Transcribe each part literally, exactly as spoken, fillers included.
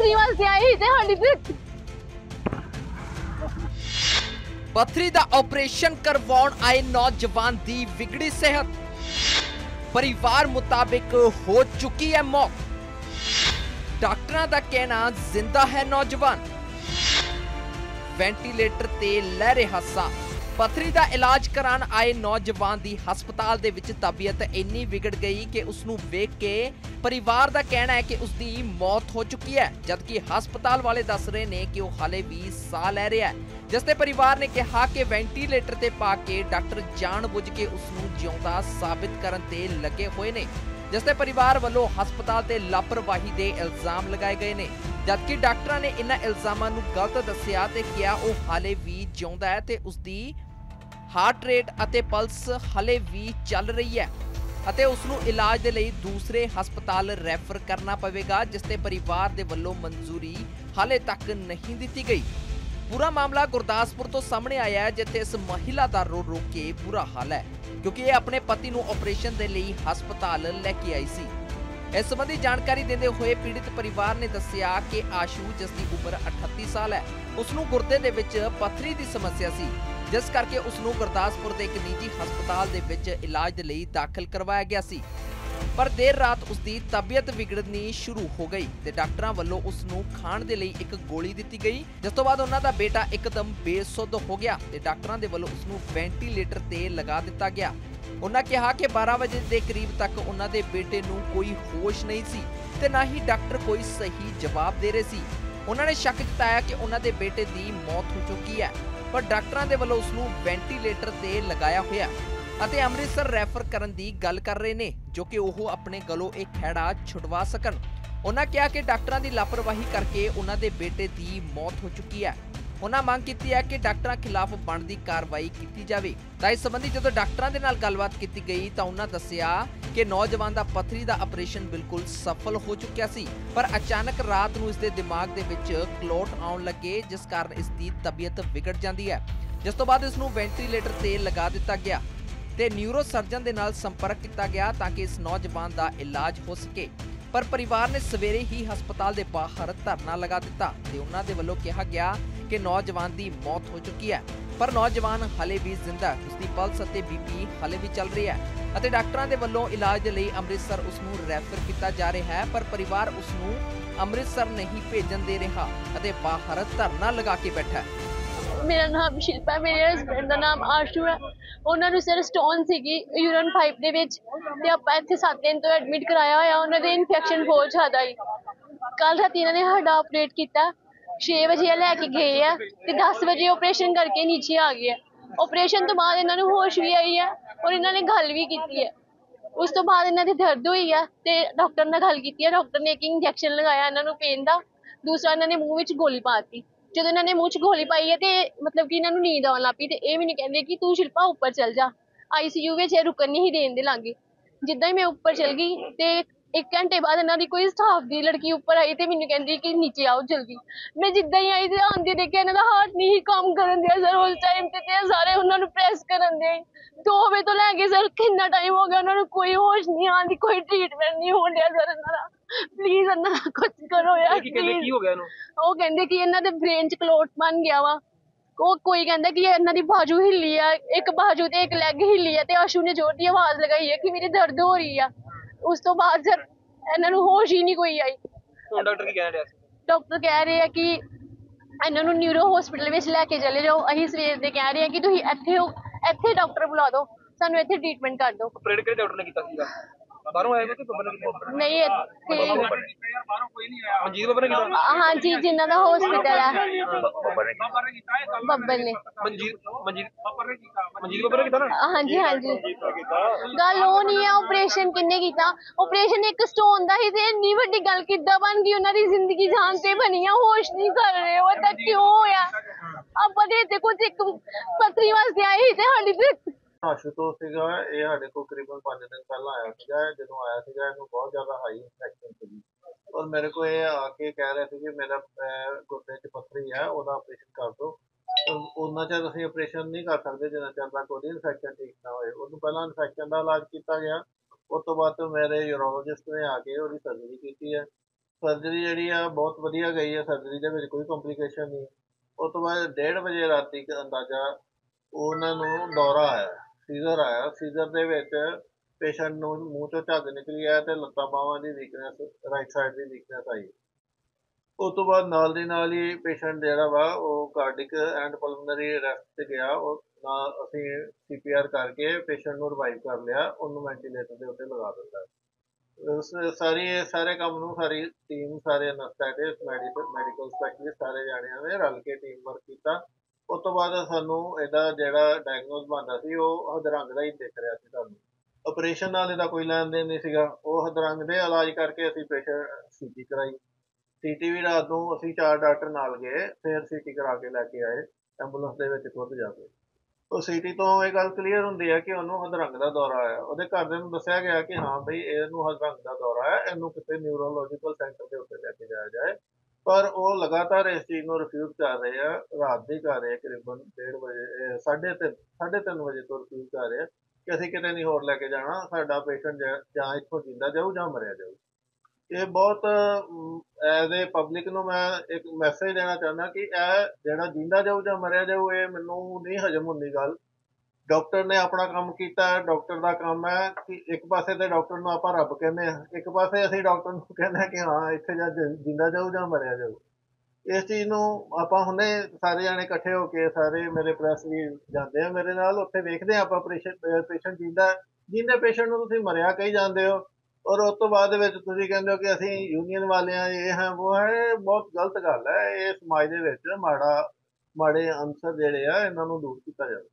पथरी वास्ते आए ही ते साडी ते पथरी दा ऑपरेशन करवाउण आए नौजवान दी विगड़ी सेहत, परिवार मुताबिक हो चुकी है मौत। डॉक्टरां दा कहना जिंदा है नौजवान, वेंटीलेटर ते लै रिहा साह। पथरी दा इलाज करान आए नौजवान दी हस्पताल दे विच तबीयत इन्नी विगड़ गई कि उसनू वेख के परिवार दा कहना है कि उसदी मौत हो चुकी है, जबकि हस्पताल वाले दस रहे ने कि वह हाले भी साह लै रिहा है। जिसते परिवार ने कहा कि वेंटीलेटर ते पा के डॉक्टर जानबुझ के उसनू जिउंदा साबित करन ते लगे हुए ने। जिसते परिवार वालों हस्पताल ते लापरवाही दे इल्जाम लगाए गए ने, जबकि डॉक्टरां ने इन्हां इल्जामां नू गलत दस्सिया ते किहा ओह हाले भी जिउंदा है ते उसदी हार्ट रेट अते पल्स हाले भी चल रही है अते उसनू इलाज दे लई दूसरे हस्पताल रैफर करना पवेगा, जिसते परिवार दे वल्लों मंजूरी हाले तक नहीं दित्ती गई। पूरा मामला गुरदासपुर तो सामने आया है, जिथे इस महिला दा रो रो के बुरा हाल है, क्योंकि ये अपने पति नू ऑपरेशन दे लई हस्पताल लेके आई सी। इस संबंधी जानकारी देंदे हुए पीड़ित परिवार ने दस्सिया कि आशू, जिसकी उम्र अठत्ती साल है, उसनू गुर्दे दे विच पथरी दी समस्या सी, जिस करके उसनू गुरदासपुर दे एक निजी हस्पताल दे विच इलाज दे लई दाखिल करवाया गया सी। पर देर रात उसकी तबीयत विगड़नी शुरू हो गई ते डॉक्टरां वल्लों उसनू खाण दे लई एक गोली दित्ती गई, जिस तो बाद उन्हां दा बेटा एकदम बेसुध हो गया ते डॉक्टरां दे वल्लों उसनू वेंटीलेटर ते लगा दित्ता गया। उन्हां कहा कि बारह बजे के करीब तक उन्हां दे बेटे नू कोई होश नहीं सी ते ना ही डॉक्टर कोई सही जवाब दे रहे सी। उन्हां ने शक जताया कि उन्हां दे बेटे दी मौत हो चुकी है, पर डॉक्टरां दे वल्लों उसनू वेंटीलेटर ते लगाया होया ਅਤੇ ਅੰਮ੍ਰਿਤਸਰ ਰੈਫਰ ਕਰਨ ਦੀ ਗੱਲ ਕਰ ਰਹੇ ਨੇ, ਜੋ ਕਿ ਉਹ ਆਪਣੇ ਗਲੋਂ ਇਹ ਖਹਿੜਾ ਛੁਡਵਾ ਸਕਣ। ਉਹਨਾਂ ਕਿਹਾ ਕਿ ਡਾਕਟਰਾਂ ਦੀ ਲਾਪਰਵਾਹੀ ਕਰਕੇ ਉਹਨਾਂ ਦੇ ਬੇਟੇ ਦੀ ਮੌਤ ਹੋ ਚੁੱਕੀ ਹੈ। ਉਹਨਾਂ ਮੰਗ ਕੀਤੀ ਹੈ ਕਿ ਡਾਕਟਰਾਂ ਖਿਲਾਫ ਬਣਦੀ ਕਾਰਵਾਈ ਕੀਤੀ ਜਾਵੇ। ਤਾਂ ਇਸ ਸੰਬੰਧੀ ਜਦੋਂ ਡਾਕਟਰਾਂ ਦੇ ਨਾਲ ਗੱਲਬਾਤ ਕੀਤੀ ਗਈ ਤਾਂ ਉਹਨਾਂ ਦੱਸਿਆ ਕਿ ਨੌਜਵਾਨ ਦਾ ਪਥਰੀ ਦਾ ਆਪਰੇਸ਼ਨ ਬਿਲਕੁਲ ਸਫਲ ਹੋ ਚੁੱਕਿਆ ਸੀ, ਪਰ ਅਚਾਨਕ ਰਾਤ ਨੂੰ ਇਸ ਦੇ ਦਿਮਾਗ ਦੇ ਵਿੱਚ ਕਲੋਟ ਆਉਣ ਲੱਗੇ, ਜਿਸ ਕਾਰਨ ਇਸ ਦੀ ਤਬੀਅਤ ਵਿਗੜ ਜਾਂਦੀ ਹੈ, ਜਿਸ ਤੋਂ ਬਾਅਦ ਇਸ ਨੂੰ ਵੈਂਟੀਲੇਟਰ ਤੇ ਲਗਾ ਦਿੱਤਾ ਗਿਆ ਤੇ ਨਿਊਰੋ ਸਰਜਨ ਦੇ ਨਾਲ ਸੰਪਰਕ ਕੀਤਾ ਗਿਆ ਤਾਂ ਕਿ ਇਸ ਨੌਜਵਾਨ ਦਾ ਇਲਾਜ ਹੋ ਸਕੇ। ਪਰ ਪਰਿਵਾਰ ਨੇ ਸਵੇਰੇ ਹੀ ਹਸਪਤਾਲ ਦੇ ਬਾਹਰ ਧਰਨਾ ਲਗਾ ਦਿੱਤਾ ਤੇ ਉਹਨਾਂ ਦੇ ਵੱਲੋਂ ਕਿਹਾ ਗਿਆ ਕਿ ਨੌਜਵਾਨ ਦੀ ਮੌਤ ਹੋ ਚੁੱਕੀ ਹੈ, ਪਰ ਨੌਜਵਾਨ ਹਾਲੇ ਵੀ ਜ਼ਿੰਦਾ ਹੈ, ਉਸਦੀ ਪਲਸ ਅਤੇ ਬੀਪੀ ਹਾਲੇ ਵੀ ਚੱਲ ਰਹੀ ਹੈ ਅਤੇ ਡਾਕਟਰਾਂ ਦੇ ਵੱਲੋਂ ਇਲਾਜ ਲਈ ਅੰਮ੍ਰਿਤਸਰ ਉਸ ਨੂੰ ਰੈਫਰ ਕੀਤਾ ਜਾ ਰਿਹਾ ਹੈ, ਪਰ ਪਰਿਵਾਰ ਉਸ ਨੂੰ ਅੰਮ੍ਰਿਤਸਰ ਨਹੀਂ ਭੇਜਣ ਦੇ ਰਿਹਾ ਅਤੇ ਬਾਹਰ ਧਰਨਾ ਲਗਾ ਕੇ ਬੈਠਾ ਹੈ। मेरा नाम शिल्पा, मेरे हसबैंड का नाम आशू है। उन्होंने सर स्टोन सी यूरन पाइप दे विच ते आपां इत्थे सत्त दिन तो एडमिट कराया होया। उन्हां दे इन्फेक्शन बहुत ज़्यादा ही। कल रात इन्होंने साडा ऑपरेट किया, छे बजे लैके गए है ते दस बजे ऑपरेशन करके नीचे आ गए। ऑपरेशन तो बाद इन्होंने होश भी आई है और इन्होंने गल भी की है। उस तो बाद इन्हों की दर्द हुई है ते डॉक्टर ने गल की है। डॉक्टर ने एक इंजैक्शन लगाया इन्होंने पेन का, दूसरा इन्होंने मूँह में गोली पाती। जो इन्होंने मूँह च गोली पाई है तो मतलब कि इन्होंने नींद आने लग पई ते ये मैनूं कहंदे कि तू शिल्पा उपर चल जा, आई सी यू में रुकन नहीं देन दे लागे। जिद्दां ही मैं उपर चल गई तो एक घंटे बाद इन्हों की कोई स्टाफ की लड़की उपर आई तो मैनूं कहंदी कि नीचे आओ जल्दी। मैं जिद्दां ही आई तो आंदे देखिया इन्हों दा हार्ट नहीं काम करन दिया सर। उस टाइम ते ते सारे उन्होंने प्रेस करन दे दो बजे तो लैके सर कितना टाइम हो गया, उन्होंने कोई होश नहीं आती, कोई ट्रीटमेंट नहीं हो रहा सर इन्हों दा। प्लीज इन्हों दा कुछ करो यार। ਉਹ ਕਹਿੰਦੇ ਕਿ ਇਹਨਾਂ ਦੇ ਬ੍ਰੇਨ ਚ ਕਲੋਟ ਬਣ ਗਿਆ ਵਾ। ਉਹ ਕੋਈ ਕਹਿੰਦਾ ਕਿ ਇਹਨਾਂ ਦੀ ਬਾਜੂ ਹਿੱਲੀ ਆ, ਇੱਕ ਬਾਜੂ ਤੇ ਇੱਕ ਲੈਗ ਹਿੱਲੀ ਆ ਤੇ ਆਸ਼ੂ ਨੇ ਜ਼ੋਰ ਦੀ ਆਵਾਜ਼ ਲਗਾਈ ਹੈ ਕਿ ਮੇਰੀ ਦਰਦ ਹੋ ਰਹੀ ਆ। ਉਸ ਤੋਂ ਬਾਅਦ ਸਰ ਇਹਨਾਂ ਨੂੰ ਹੋਸ਼ ਹੀ ਨਹੀਂ ਕੋਈ ਆਈ। ਡਾਕਟਰ ਕੀ ਕਹਿ ਰਿਹਾ ਸੀ? ਡਾਕਟਰ ਕਹਿ ਰਹੇ ਆ ਕਿ ਇਹਨਾਂ ਨੂੰ ਨਿਊਰੋ ਹਸਪੀਟਲ ਵਿੱਚ ਲੈ ਕੇ ਚਲੇ ਜਾਓ। ਅਸੀਂ ਸਵੇਰ ਦੇ ਕਹਿ ਰਹੇ ਆ ਕਿ ਤੁਸੀਂ ਇੱਥੇ ਹੋ, ਇੱਥੇ ਡਾਕਟਰ ਬੁਲਾ ਦਿਓ, ਸਾਨੂੰ ਇੱਥੇ ਟ੍ਰੀਟਮੈਂਟ ਕਰ ਦਿਓ। ਆਪਰੇਟ ਕਿਹੜੇ ਡਾਕਟਰ ਨੇ ਕੀਤਾ ਸੀਗਾ? ਬਾਹਰੋਂ ਆਏ ਕੋਈ ਬੱਬਰ ਨੇ? ਨਹੀਂ ਇੱਥੇ ਮਨਜੀਤ ਬੱਬਰ ਨੇ ਕੀਤਾ? ਹਾਂਜੀ, ਜਿਨ੍ਹਾਂ ਦਾ ਹਸਪੀਟਲ ਹੈ ਬੱਬਰ ਨੇ। ਮਨਜੀਤ ਮਨਜੀਤ ਬੱਬਰ ਨੇ ਕੀਤਾ? ਮਨਜੀਤ ਬੱਬਰ ਨੇ ਕੀਤਾ ਨਾ? ਹਾਂਜੀ ਹਾਂਜੀ। ਗੱਲ ਉਹ ਨਹੀਂ ਹੈ ਆਪਰੇਸ਼ਨ ਕਿੰਨੇ ਕੀਤਾ। ਆਪਰੇਸ਼ਨ ਇੱਕ ਸਟੋਨ ਦਾ ਹੀ ਤੇ ਇੰਨੀ ਵੱਡੀ ਗੱਲ ਕਿੱਦਾਂ ਬਣ ਗਈ। ਉਹਨਾਂ ਦੀ ਜ਼ਿੰਦਗੀ ਜਾਨ ਤੇ ਬਣੀ ਆ, ਹੋਸ਼ ਨਹੀਂ ਕਰ ਰਹੇ ਉਹ ਤਾਂ ਕਿਉਂ ਹੋਇਆ। ਆਪਾਂ ਦੇ ਤੇ ਕੁਝ ਇੱਕ ਪਤਰੀ ਵਾਸਤੇ ਆਏ ਸੀ ਤੇ ਸਾਡੀ ਤੇ ਆਸ਼ੂਤੋਸ਼ ਸੀਗਾ ਇਹ ਸਾਡੇ ਕੋਲ ਕਰੀਬਨ ਪੰਜ ਦਿਨ ਪਹਿਲਾਂ ਆਇਆ ਸੀਗਾ। ਜਦੋਂ ਆਇਆ ਸੀਗਾ ਇਹਨੂੰ ਬਹੁਤ ਜ਼ਿਆਦਾ ਹਾਈ ਇਨਫੈਕਸ਼ਨ ਸੀਗੀ ਔਰ ਮੇਰੇ ਕੋਲ ਇਹ ਆ ਕੇ ਕਹਿ ਰਿਹਾ ਸੀ ਕਿ ਮੇਰਾ ਗੁਰਦੇ 'ਚ ਪੱਥਰੀ ਹੈ, ਉਹਦਾ ਆਪਰੇਸ਼ਨ ਕਰ ਦਿਓ। ਉਹਨਾਂ ਚਿਰ ਅਸੀਂ ਆਪਰੇਸ਼ਨ ਨਹੀਂ ਕਰ ਸਕਦੇ ਜਿੰਨਾ ਚਿਰ ਤੱਕ ਉਹਦੀ ਇਨਫੈਕਸ਼ਨ ਠੀਕ ਨਾ ਹੋਏ। ਉਹਨੂੰ ਪਹਿਲਾਂ ਇਨਫੈਕਸ਼ਨ ਦਾ ਇਲਾਜ ਕੀਤਾ ਗਿਆ, ਉਸ ਤੋਂ ਬਾਅਦ ਮੇਰੇ ਯੂਰੋਲੋਜਿਸਟ ਨੇ ਆ ਕੇ ਉਹਦੀ ਸਰਜਰੀ ਕੀਤੀ ਹੈ ਸਰਜਰੀ ਜਿਹੜੀ ਆ ਬਹੁਤ ਵਧੀਆ ਗਈ ਹੈ, ਸਰਜਰੀ ਦੇ ਵਿੱਚ ਕੋਈ ਕੰਪਲੀਕੇਸ਼ਨ ਨਹੀਂ। ਉਸ ਤੋਂ ਬਾਅਦ ਡੇਢ ਵਜੇ ਰਾਤੀ ਅੰਦਾਜ਼ਾ ਉਹਨਾਂ ਨੂੰ ਦੌਰਾ ਆਇਆ, ਸੀਜ਼ਰ ਆਇਆ। ਸੀਜ਼ਰ ਦੇ ਵਿੱਚ ਪੇਸ਼ੈਂਟ ਨੂੰ ਮੂੰਹ ਚੋਂ ਝੱਗ ਨਿਕਲੀ ਹੈ ਤੇ ਲੱਤਾਂ ਬਾਹਾਂ ਦੀ ਵੀਕਨੈਸ, ਰਾਈਟ ਸਾਈਡ ਦੀ ਵੀਕਨੈਸ ਆਈ। ਉਸ ਤੋਂ ਬਾਅਦ ਨਾਲ ਦੀ ਨਾਲ ਹੀ ਪੇਸ਼ੈਂਟ ਜਿਹੜਾ ਵਾ ਉਹ ਕਾਰਡਿਕ ਐਂਡ ਪਲਮਨਰੀ ਅਰੈਸਟ 'ਤੇ ਗਿਆ। ਉਹ ਨਾਲ ਅਸੀਂ ਸੀ ਪੀ ਆਰ ਕਰਕੇ ਪੇਸ਼ੈਂਟ ਨੂੰ ਰਿਵਾਈਵ ਕਰ ਲਿਆ, ਉਹਨੂੰ ਵੈਂਟੀਲੇਟਰ ਦੇ ਉੱਤੇ ਲਗਾ ਦਿੱਤਾ। ਉਸ ਸਾਰੀ ਸਾਰੇ ਕੰਮ ਨੂੰ ਸਾਰੀ ਟੀਮ, ਸਾਰੇ ਅਨਸਥੈਟਿਸਟ, ਮੈਡੀਕਲ ਮੈਡੀਕਲ ਸਪੈਸ਼ਲਿਸਟ ਸਾਰੇ ਜਾਣਿਆਂ ਨੇ ਰਲ ਕੇ ਟੀਮ ਵਰਕ ਕੀਤਾ। ਉਸ ਤੋਂ ਬਾਅਦ ਸਾਨੂੰ ਇਹਦਾ ਜਿਹੜਾ ਡਾਇਗਨੋਸ ਬਣਦਾ ਸੀ ਉਹ ਹਦਰੰਗ ਦਾ ਹੀ ਦਿਖ ਰਿਹਾ ਸੀ ਸਾਨੂੰ। ਆਪਰੇਸ਼ਨ ਨਾਲ ਇਹਦਾ ਕੋਈ ਲੈਣ ਦੇਣ ਨਹੀਂ ਸੀਗਾ। ਉਹ ਹਦਰੰਗ ਦੇ ਇਲਾਜ ਕਰਕੇ ਅਸੀਂ ਪੇਸ਼ੈਂਟ ਸੀ ਟੀ ਕਰਾਈ। ਸੀ ਟੀ ਵੀ ਰਾਤ ਨੂੰ ਅਸੀਂ ਚਾਰ ਡਾਕਟਰ ਨਾਲ ਗਏ, ਫਿਰ ਸੀ ਟੀ ਕਰਾ ਕੇ ਲੈ ਕੇ ਆਏ ਐਂਬੂਲੈਂਸ ਦੇ ਵਿੱਚ ਖੁਦ ਜਾ ਕੇ। ਉਹ ਸੀ ਟੀ ਤੋਂ ਇਹ ਗੱਲ ਕਲੀਅਰ ਹੁੰਦੀ ਹੈ ਕਿ ਉਹਨੂੰ ਹਦਰੰਗ ਦਾ ਦੌਰਾ ਆਇਆ। ਉਹਦੇ ਘਰਦਿਆਂ ਨੂੰ ਦੱਸਿਆ ਗਿਆ ਕਿ ਹਾਂ ਬਈ ਇਹਨੂੰ ਹਦਰੰਗ ਦਾ ਦੌਰਾ ਹੈ, ਇਹਨੂੰ ਕਿਸੇ ਨਿਊਰੋਲੋਜੀਕਲ ਸੈਂਟਰ ਦੇ ਉੱਤੇ ਲੈ ਕੇ ਜਾਇਆ ਜਾਏ। ਪਰ ਉਹ ਲਗਾਤਾਰ ਇਸ ਚੀਜ਼ ਨੂੰ ਰਿਫਿਊਜ਼ ਕਰ ਰਹੇ ਆ। ਰਾਤ ਦੀ ਕਰ ਰਹੇ ਕਰੀਬਨ ਡੇਢ ਵਜੇ ਸਾਢੇ ਤਿੰਨ ਸਾਢੇ ਤਿੰਨ ਵਜੇ ਤੋਂ ਰਿਫਿਊਜ਼ ਕਰ ਰਹੇ ਕਿ ਅਸੀਂ ਕਿਤੇ ਨਹੀਂ ਹੋਰ ਲੈ ਕੇ ਜਾਣਾ, ਸਾਡਾ ਪੇਸ਼ੈਂਟ ਜਾਂ ਇੱਥੋਂ ਜਿੰਦਾ ਜਾਊ ਜਾਂ ਮਰਿਆ ਜਾਊ। ਇਹ ਬਹੁਤ ਐਜ਼ ਏ ਪਬਲਿਕ ਨੂੰ ਮੈਂ ਇੱਕ ਮੈਸੇਜ ਦੇਣਾ ਚਾਹੁੰਦਾ ਕਿ ਇਹ ਜਿਹੜਾ ਜਿੰਦਾ ਜਾਊ ਜਾਂ ਮਰਿਆ ਜਾਊ, ਇਹ ਮੈਨੂੰ ਨਹੀਂ ਹਜਮ ਹੁੰਦੀ ਗੱਲ। ਡਾਕਟਰ ਨੇ ਆਪਣਾ ਕੰਮ ਕੀਤਾ, ਡਾਕਟਰ ਦਾ ਕੰਮ ਹੈ ਕਿ ਇੱਕ ਪਾਸੇ ਤੇ ਡਾਕਟਰ ਨੂੰ ਆਪਾਂ ਰੱਬ ਕਹਿੰਦੇ ਹਾਂ, ਇੱਕ ਪਾਸੇ ਅਸੀਂ ਡਾਕਟਰ ਨੂੰ ਕਹਿੰਦੇ ਹਾਂ ਕਿ ਹਾਂ ਇੱਥੇ ਜਾਂ ਜਿੰਦਾ ਜਾਊ ਜਾਂ ਮਰਿਆ ਜਾਊ। ਇਸ ਚੀਜ਼ ਨੂੰ ਆਪਾਂ ਹੁਣੇ ਸਾਰੇ ਜਾਣੇ ਇਕੱਠੇ ਹੋ ਕੇ, ਸਾਰੇ ਮੇਰੇ ਪ੍ਰੈਸ ਵੀ ਜਾਂਦੇ ਆ ਮੇਰੇ ਨਾਲ, ਉੱਥੇ ਵੇਖਦੇ ਹਾਂ ਆਪਾਂ ਪੇਸ਼ੈਂਟ ਪੇਸ਼ੈਂਟ ਜਿੰਦਾ ਜਿੰਦੇ ਪੇਸ਼ੈਂਟ ਨੂੰ ਤੁਸੀਂ ਮਰਿਆ ਕਹੀ ਜਾਂਦੇ ਹੋ, ਔਰ ਉਸ ਤੋਂ ਬਾਅਦ ਦੇ ਵਿੱਚ ਤੁਸੀਂ ਕਹਿੰਦੇ ਹੋ ਕਿ ਅਸੀਂ ਯੂਨੀਅਨ ਵਾਲੇ ਹਾਂ, ਇਹ ਹੈ ਉਹ ਹੈ। ਬਹੁਤ ਗਲਤ ਗੱਲ ਹੈ। ਇਹ ਸਮਾਜ ਦੇ ਵਿੱਚ ਮਾੜਾ ਮਾੜੇ ਅੰਸਰ ਜਿਹੜੇ ਆ ਇਹਨਾਂ ਨੂੰ ਦੂਰ ਕੀਤਾ ਜਾਵੇ।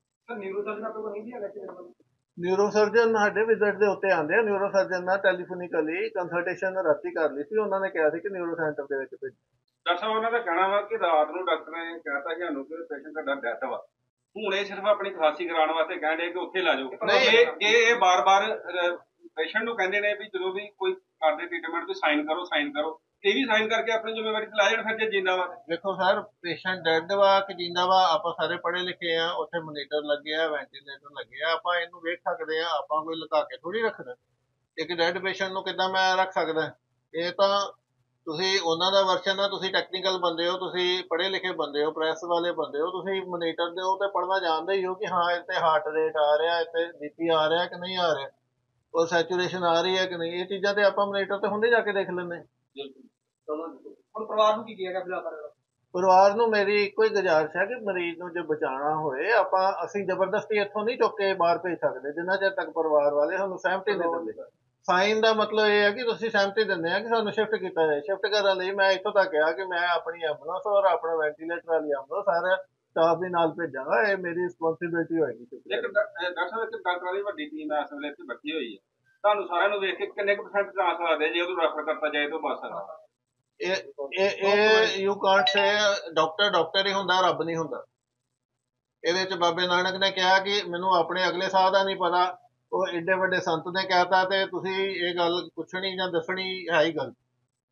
ਨਿਊਰੋ ਸਰਜਨ ਸਾਡੇ ਵਿਜ਼ਿਟ ਦੇ ਉੱਤੇ ਆਉਂਦੇ ਆ। ਨਿਊਰੋ ਸਰਜਨ ਨਾਲ ਟੈਲੀਫੋਨਿਕਲੀ ਕੰਸਲਟੇਸ਼ਨ ਰਾਤੀ ਕਰ ਲਈ ਸੀ। ਉਹਨਾਂ ਨੇ ਕਿਹਾ ਸੀ ਕਿ ਨਿਊਰੋ ਸੈਂਟਰ ਦੇ ਵਿੱਚ ਭੇਜੋ। ਡਾਕਟਰ ਸਾਹਿਬ ਉਹਨਾਂ ਦਾ ਕਹਿਣਾ ਵਾ ਕਿ ਰਾਤ ਨੂੰ ਡਾਕਟਰ ਨੇ ਕਹਿਤਾ ਕਿ ਸਾਨੂੰ ਕਿ ਪੇਸ਼ੈਂਟ ਸਾਡਾ ਡੈਥ ਵਾ, ਹੁਣ ਇਹ ਸਿਰਫ ਆਪਣੀ ਖਾਸੀ ਕਰਾਉਣ ਵਾਸਤੇ ਕਹਿੰਦੇ ਕਿ ਉੱਥੇ ਲੈ ਜਾਓ। ਇਹ ਇਹ ਬਾਰ-ਬਾਰ ਪੇਸ਼ੈਂਟ ਨੂੰ ਕਹਿੰਦੇ ਨੇ ਵੀ ਜਦੋਂ ਵੀ ਕੋਈ ਕਰਦੇ ਟ੍ਰੀਟਮੈਂਟ ਤੇ ਸਾਈਨ ਕਰੋ ਸਾਈਨ ਕਰੋ ਇਹ ਵੀ ਸਾਈਨ ਕਰਕੇ ਆਪਣੀ ਜ਼ਿੰਮੇਵਾਰੀ ਤੇ ਲਾ ਜਾਣ, ਫਿਰ ਜੇ ਜਿੰਦਾ ਵਾ। ਦੇਖੋ ਸਰ, ਪੇਸ਼ੈਂਟ ਡੈਡ ਵਾ ਕਿ ਜਿੰਦਾ ਵਾ, ਆਪਾਂ ਸਾਰੇ ਪੜ੍ਹੇ ਲਿਖੇ ਆ। ਉੱਥੇ ਮੋਨੀਟਰ ਲੱਗੇ ਆ, ਵੈਂਟੀਲੇਟਰ ਲੱਗੇ ਆ, ਆਪਾਂ ਇਹਨੂੰ ਵੇਖ ਸਕਦੇ ਆ। ਆਪਾਂ ਕੋਈ ਲੁਕਾ ਕੇ ਥੋੜੀ ਰੱਖਦਾ। ਇੱਕ ਡੈਡ ਪੇਸ਼ੈਂਟ ਨੂੰ ਕਿੱਦਾਂ ਮੈਂ ਰੱਖ ਸਕਦਾ? ਇਹ ਤਾਂ ਤੁਸੀਂ ਉਹਨਾਂ ਦਾ ਵਰਸ਼ਨ ਆ, ਤੁਸੀਂ ਟੈਕਨੀਕਲ ਬੰਦੇ ਹੋ, ਤੁਸੀਂ ਪੜ੍ਹੇ ਲਿਖੇ ਬੰਦੇ ਹੋ, ਪ੍ਰੈਸ ਵਾਲੇ ਬੰਦੇ ਹੋ, ਤੁਸੀਂ ਮੋਨੀਟਰ ਦੇ ਹੋ ਤੇ ਪੜ੍ਹਨਾ ਜਾਣਦੇ ਹੀ ਹੋ ਕਿ ਹਾਂ ਇੱਥੇ ਹਾਰਟ ਰੇਟ ਆ ਰਿਹਾ, ਇੱਥੇ ਬੀ ਪੀ ਆ ਰਿਹਾ ਕਿ ਨਹੀਂ ਆ ਰਿਹਾ, ਔਰ ਸੈਚੂਰੇਸ਼ਨ ਆ ਰਹੀ ਹੈ ਕਿ ਨਹੀਂ। ਇਹ ਚੀਜ਼ਾਂ ਤੇ ਆਪਾਂ ਮੋਨੀਟਰ ਤੇ ਹੁੰਦੇ ਜਾ ਕੇ ਦੇਖ ਲੈਂਦੇ। ਹੁਣ ਪਰਿਵਾਰ ਨੂੰ ਕੀ ਕਹੇਗਾ ਫਿਲਹਾਲ? ਪਰਿਵਾਰ ਨੂੰ ਮੇਰੀ ਇੱਕੋ ਹੀ ਗੁਜ਼ਾਰਿਸ਼ ਹੈ ਕਿ ਮਰੀਜ਼ ਨੂੰ ਜੇ ਬਚਾਉਣਾ ਹੋਏ, ਆਪਾਂ ਅਸੀਂ ਜ਼ਬਰਦਸਤੀ ਇੱਥੋਂ ਨਹੀਂ ਚੁੱਕ ਕੇ ਬਾਹਰ ਭੇਜ ਸਕਦੇ ਜਿੰਨਾ ਚਿਰ ਤੱਕ ਪਰਿਵਾਰ ਵਾਲੇ ਸਾਨੂੰ ਸਹਿਮਤੀ ਨਹੀਂ ਦਿੰਦੇ। ਸਾਈਨ ਦਾ ਮਤਲਬ ਇਹ ਹੈ ਕਿ ਤੁਸੀਂ ਸਹਿਮਤੀ ਦਿੰਦੇ ਆ ਕਿ ਸਾਨੂੰ ਸ਼ਿਫਟ ਕੀਤਾ ਜਾਏ। ਸ਼ਿਫਟ ਕਰਨ ਲਈ ਮੈਂ ਇੱਥੋਂ ਤੱਕ ਕਿਹਾ ਕਿ ਮੈਂ ਆਪਣੀ ਐਂਬੂਲੈਂਸ ਔਰ ਆਪਣਾ ਵੈਂਟੀਲੇਟਰ ਵਾਲੀ ਐਂਬੂਲੈਂਸ ਸਾਰੇ ਸਟਾਫ ਦੇ ਨਾਲ ਭੇਜਾਂਗਾ। ਇਹ ਮੇਰੀ ਰਿਸਪੌਂਸਿਬਿਲਿਟੀ ਹੋਏਗੀ। ਇੱਕ ਡਾਕਟਰ ਸਾਹਿਬ, ਇੱਕ ਡਾਕਟਰਾਂ ਦੀ ਵੱਡੀ ਟੀਮ ਇਸ ਵੇਲੇ ਇੱਥੇ ਬੈਠੀ ਹੋਈ ਹੈ, ਤੁਹਾਨੂੰ ਸਾਰਿਆਂ ਨੂੰ ਵੇਖ ਕੇ ਕਿੰਨੇ ਕੁ ਪਰਸੈਂਟ ਚਾਂਸ ਲੱਗਦੇ ਜੇ ਉਹਨੂੰ ਰੈਫਰ ਕਰਤਾ ਜਾਏ ਤਾਂ ਬਚ ਸਕਦਾ? ਇਹ ਇਹ you can't say. Doctor doctor ਹੀ ਹੁੰਦਾ, ਰੱਬ ਨਹੀਂ ਹੁੰਦਾ। ਇਹਦੇ ਵਿੱਚ ਬਾਬੇ ਨਾਨਕ ਨੇ ਕਿਹਾ ਕਿ ਮੈਨੂੰ ਆਪਣੇ ਅਗਲੇ ਸਾਹ ਦਾ ਨਹੀਂ ਪਤਾ, ਉਹ ਏਡੇ ਵੱਡੇ ਸੰਤ ਨੇ ਕਹਿਤਾ ਤੇ ਤੁਸੀਂ ਇਹ ਗੱਲ ਪੁੱਛਣੀ ਜਾਂ ਦੱਸਣੀ ਹੈ ਹੀ ਗਲਤ।